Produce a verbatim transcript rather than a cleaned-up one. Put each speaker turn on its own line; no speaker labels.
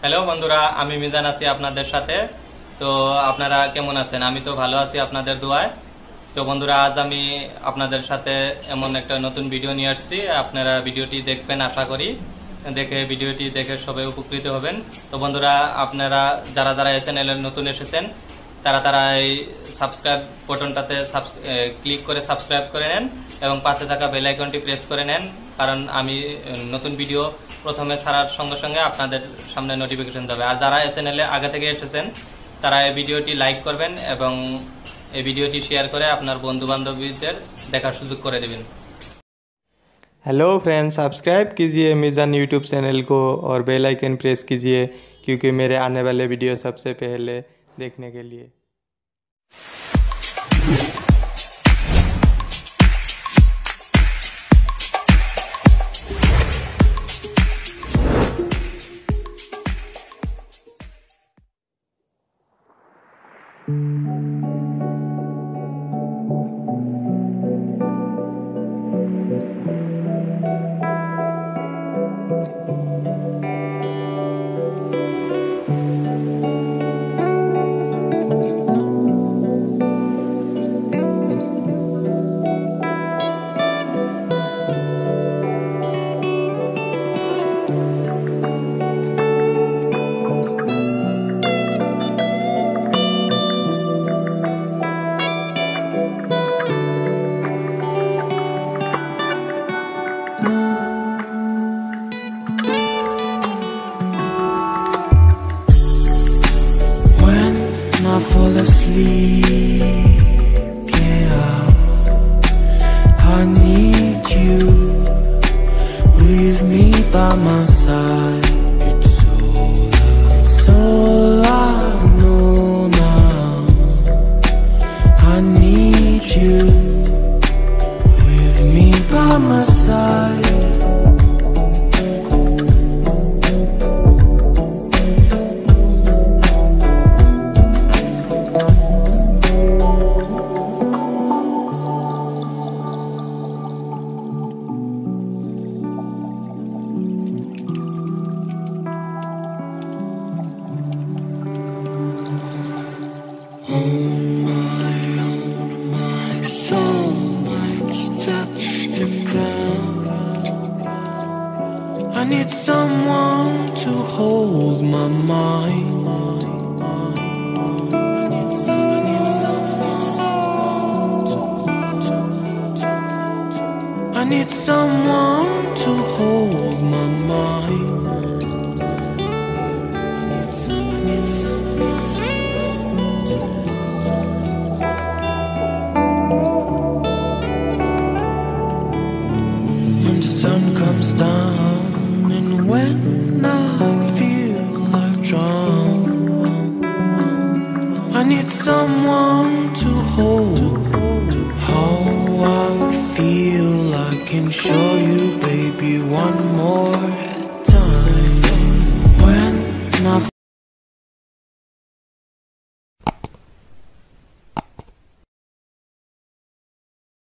Hello বন্ধুরা, আমি মিজান আছি আপনাদের সাথে। তো আপনারা কেমন আছেন? আমি তো ভালো আছি আপনাদের দোয়ায়। তো বন্ধুরা, আজ আমি আপনাদের সাথে এমন একটা নতুন ভিডিও নিয়ে আসছি। আপনারা ভিডিওটি দেখবেন আশা করি। দেখে ভিডিওটি দেখে সবাই উপকৃত হবেন। তো বন্ধুরা, আপনারা যারা যারা এই চ্যানেলে নতুন এসেছেন তারা তারা এই সাবস্ক্রাইব বাটনটাতে ক্লিক করে সাবস্ক্রাইব করে নেন এবং পাশে থাকা বেল আইকনটি প্রেস করে নেন, কারণ আমি নতুন ভিডিও প্রথমে ছাড়ার সঙ্গে সঙ্গে আপনাদের সামনে নোটিফিকেশন যাবে। আর যারা এই চ্যানেলে আগে থেকে এসেছেন তারা এই ভিডিওটি লাইক করবেন এবং এই ভিডিওটি শেয়ার করে আপনার বন্ধু বান্ধবীদের দেখার সুযোগ করে দেবেন।
हेलो फ्रेंड्स, सब्सक्राइब कीजिए मिजान यूट्यूब चैनल को और बेल आइकन प्रेस कीजिए क्योंकि मेरे आने वाले वीडियो सबसे पहले देखने के लिए।
I fall asleep, yeah, I need you with me by my side. It's all, it's all I know now. I need you with me by my side. I need someone to hold my mind. I need some, I need someone to hold, to hold, to hold. I need someone to hold my mind. I need some, I need someone to hold, to hold. When the sun comes down, when I feel I've drowned, I need someone to hold